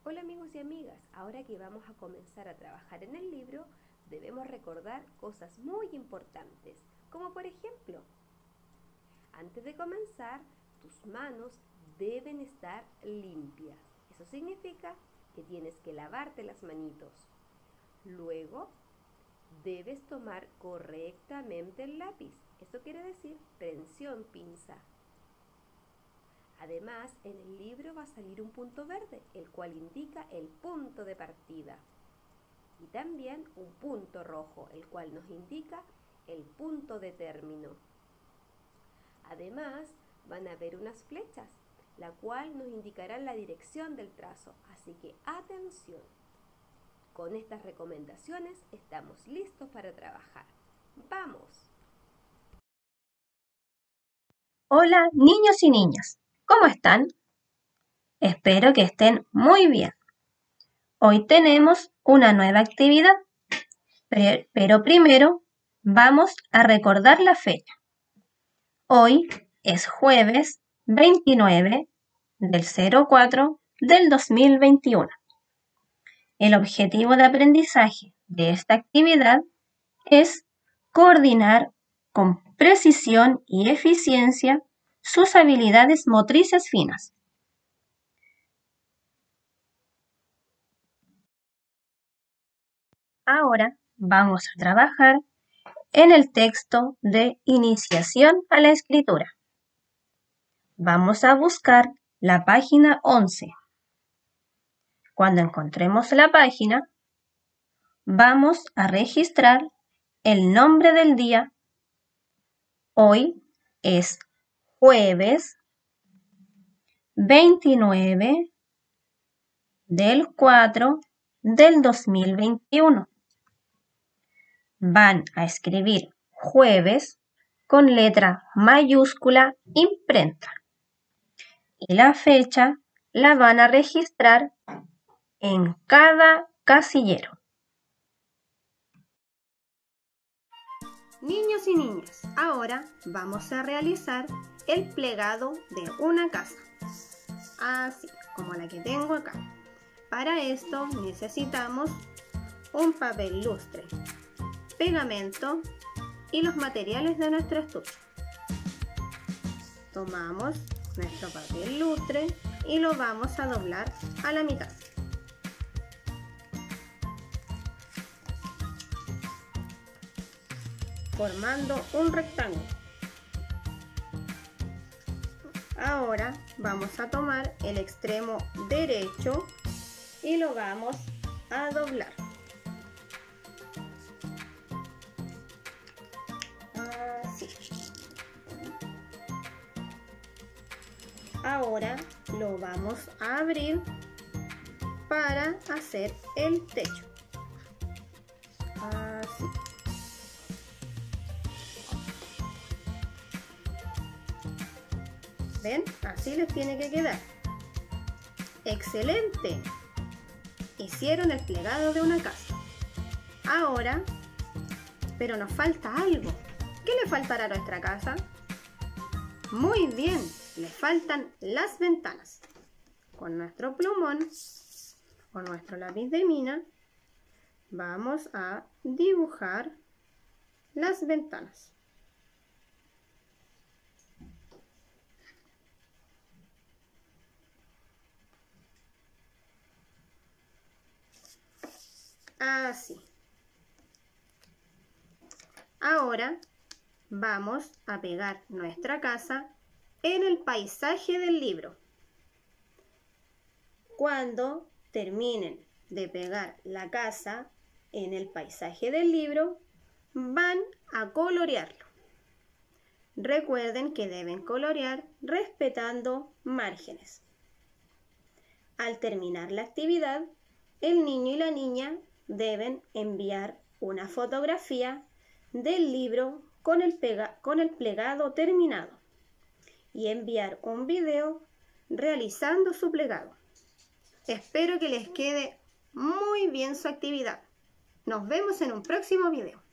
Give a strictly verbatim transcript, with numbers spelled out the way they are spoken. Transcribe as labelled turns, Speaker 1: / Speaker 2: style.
Speaker 1: Hola amigos y amigas, ahora que vamos a comenzar a trabajar en el libro, debemos recordar cosas muy importantes, como por ejemplo, antes de comenzar, tus manos deben estar limpias. Eso significa que tienes que lavarte las manitos. Luego, debes tomar correctamente el lápiz. Esto quiere decir prensión pinza. Además, en el libro va a salir un punto verde, el cual indica el punto de partida. Y también un punto rojo, el cual nos indica el punto de término. Además, van a haber unas flechas, la cual nos indicará la dirección del trazo. Así que atención. Con estas recomendaciones estamos listos para trabajar. ¡Vamos!
Speaker 2: Hola niños y niñas, ¿cómo están? Espero que estén muy bien. Hoy tenemos una nueva actividad, pero primero vamos a recordar la fecha. Hoy es jueves veintinueve del cero cuatro del dos mil veintiuno. El objetivo de aprendizaje de esta actividad es coordinar con precisión y eficiencia sus habilidades motrices finas. Ahora vamos a trabajar en el texto de iniciación a la escritura. Vamos a buscar la página once. Cuando encontremos la página, vamos a registrar el nombre del día. Hoy es jueves veintinueve del cuatro del dos mil veintiuno. Van a escribir jueves con letra mayúscula imprenta y la fecha la van a registrar en cada casillero.
Speaker 3: Niños y niñas, ahora vamos a realizar el plegado de una casa, así como la que tengo acá. Para esto necesitamos un papel lustre, pegamento y los materiales de nuestro estuche. Tomamos nuestro papel lustre y lo vamos a doblar a la mitad. Formando un rectángulo. Ahora vamos a tomar el extremo derecho y lo vamos a doblar. Así. Ahora lo vamos a abrir para hacer el techo. Así. ¿Ven? Así les tiene que quedar. ¡Excelente! Hicieron el plegado de una casa. Ahora, pero nos falta algo. ¿Qué le faltará a nuestra casa? Muy bien, le faltan las ventanas. Con nuestro plumón o nuestro lápiz de mina, vamos a dibujar las ventanas. Así. Ahora vamos a pegar nuestra casa en el paisaje del libro. Cuando terminen de pegar la casa en el paisaje del libro, van a colorearlo. Recuerden que deben colorear respetando márgenes. Al terminar la actividad, el niño y la niña deben enviar una fotografía del libro con el, pega, con el plegado terminado y enviar un video realizando su plegado. Espero que les quede muy bien su actividad. Nos vemos en un próximo video.